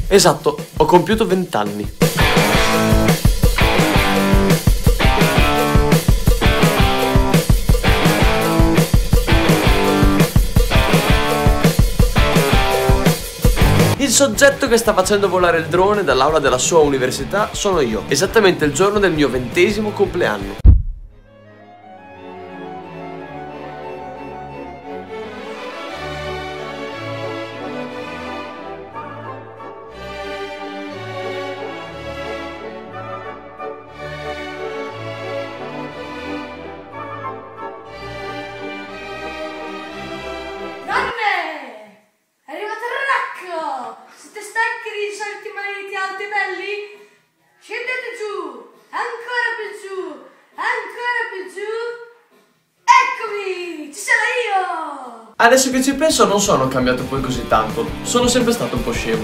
Esatto, ho compiuto 20 anni. Il soggetto che sta facendo volare il drone dall'aula della sua università sono io, esattamente il giorno del mio 20° compleanno. Siete stanchi di soliti maledeti alti e belli? Scendete giù, ancora più giù, ancora più giù. Eccomi, ci sono io! Adesso che ci penso non sono cambiato poi così tanto, sono sempre stato un po' scemo.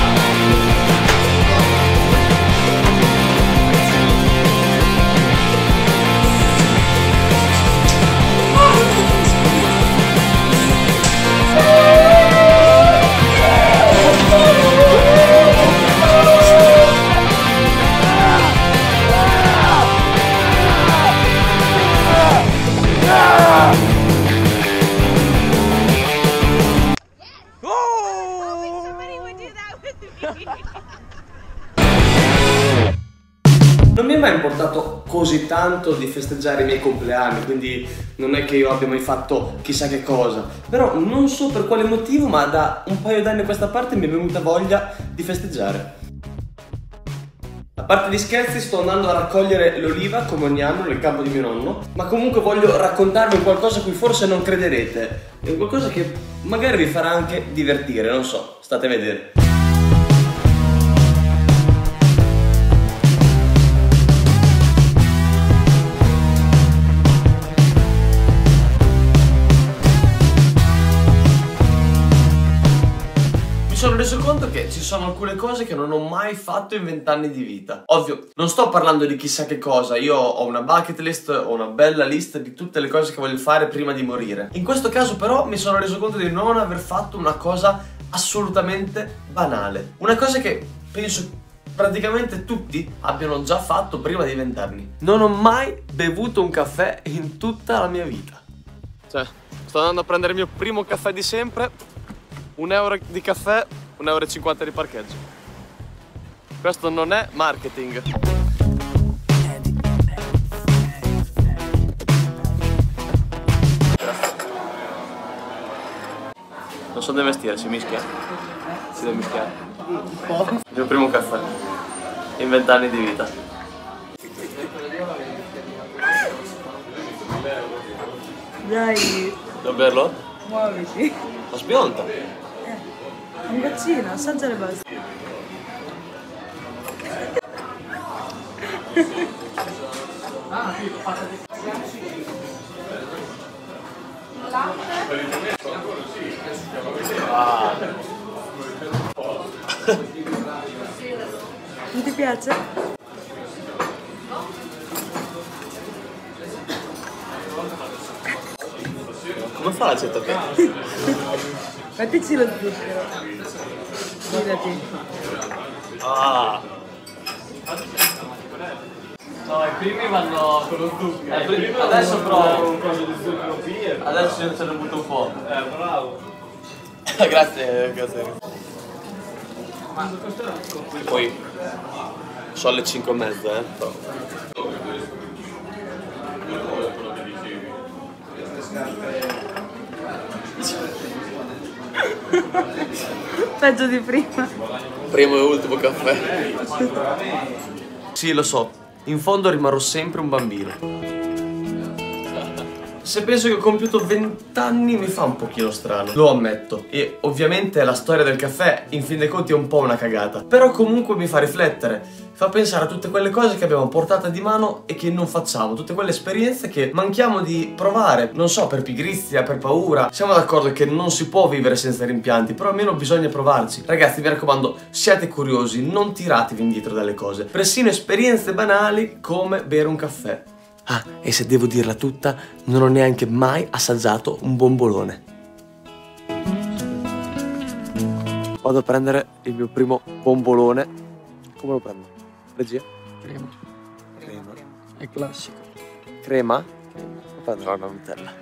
Non mi è mai importato così tanto di festeggiare i miei compleanni, quindi non è che io abbia mai fatto chissà che cosa. Però non so per quale motivo, ma da un paio d'anni a questa parte mi è venuta voglia di festeggiare. A parte gli scherzi, sto andando a raccogliere l'oliva come ogni anno nel campo di mio nonno, ma comunque voglio raccontarvi qualcosa a cui forse non crederete. È qualcosa che magari vi farà anche divertire, non so, state a vedere. Mi sono reso conto che ci sono alcune cose che non ho mai fatto in 20 anni di vita. Ovvio, non sto parlando di chissà che cosa, io ho una bucket list, ho una bella lista di tutte le cose che voglio fare prima di morire. In questo caso però mi sono reso conto di non aver fatto una cosa assolutamente banale. Una cosa che penso praticamente tutti abbiano già fatto prima di 20 anni. Non ho mai bevuto un caffè in tutta la mia vita. Cioè, sto andando a prendere il mio primo caffè di sempre. €1 di caffè, €1,50 di parcheggio. Questo non è marketing. Non so dove vestire, si mischia? Si deve mischiare. Il mio primo caffè in 20 anni di vita. Dai, Devo berlo? muoviti. Ma spionta. Un goccino, assaggiare basta. Non ti piace? Come fa l'aceto che? Mettici lo zucchero. Fidati. Ah! No, i primi vanno con lo zucchero. Adesso provo. Un coso di zucchero via. Adesso io ce ne butto un po'. Bravo. Grazie, grazie. Poi sono le 5:30, però. Peggio di prima. Primo e ultimo caffè. Sì, lo so, in fondo rimarrò sempre un bambino. Se penso che ho compiuto 20 anni mi fa un pochino strano, lo ammetto. E ovviamente la storia del caffè, in fin dei conti, è un po' una cagata. Però comunque mi fa riflettere, fa pensare a tutte quelle cose che abbiamo portata di mano e che non facciamo. Tutte quelle esperienze che manchiamo di provare, non so, per pigrizia, per paura. Siamo d'accordo che non si può vivere senza rimpianti, però almeno bisogna provarci. Ragazzi, mi raccomando, siate curiosi, non tiratevi indietro dalle cose. Persino esperienze banali come bere un caffè. Ah, e se devo dirla tutta, non ho neanche mai assaggiato un bombolone. Vado a prendere il mio primo bombolone. Come lo prendo? Regia? Crema. Crema. È classico. Crema? Prenderò una Nutella.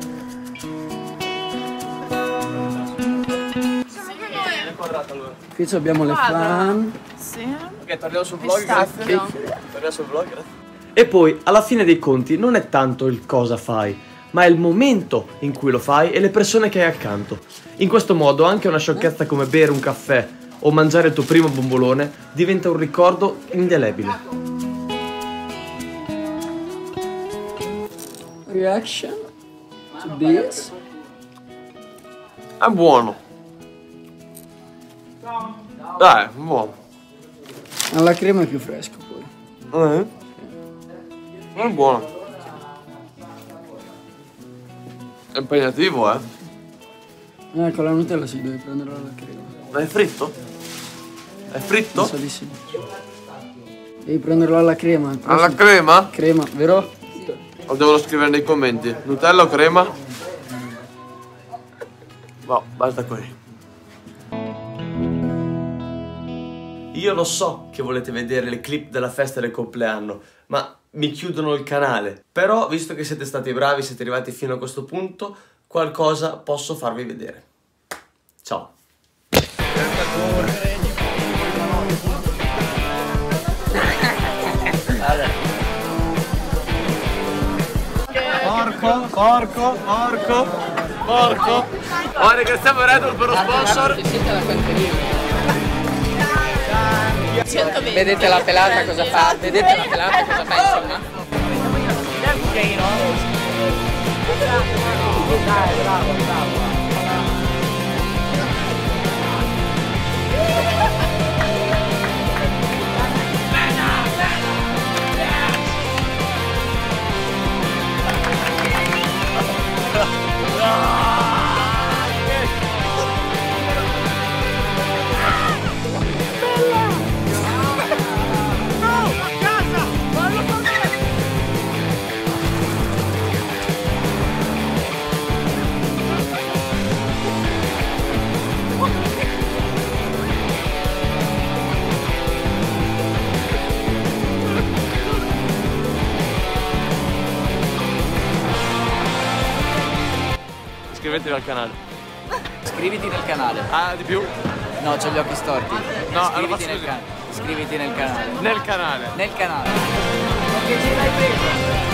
Qui abbiamo le flan. Sì. Ok, torniamo sul vlog, grazie. Torniamo sul vlog, grazie. E poi, alla fine dei conti, non è tanto il cosa fai, ma è il momento in cui lo fai e le persone che hai accanto. In questo modo anche una sciocchezza come bere un caffè o mangiare il tuo primo bombolone diventa un ricordo indelebile. Reaction to this. È buono. Dai, è buono. La crema è più fresca poi. È buono. È impegnativo, eh. Con la Nutella si deve prendere la crema. Ma è fritto? È fritto? Mi sa di sì. Devi prenderlo alla crema. Alla crema? Crema, vero? O devono scrivere nei commenti? Nutella o crema? No, basta così. Io lo so che volete vedere le clip della festa del compleanno, ma mi chiudono il canale. Però, visto che siete stati bravi, siete arrivati fino a questo punto, qualcosa posso farvi vedere. Ciao. Porco. Oh, ringraziamo Red Bull per lo sponsor. Vedete la pelata cosa fa? Vedete la pelata cosa fa, insomma? Bravo. Iscrivetevi al canale. Iscriviti nel canale. Ah, di più? No, c'ho gli occhi storti. No, Iscriviti nel canale. Iscriviti nel canale. Nel canale. Nel canale. Che ce l'hai preso?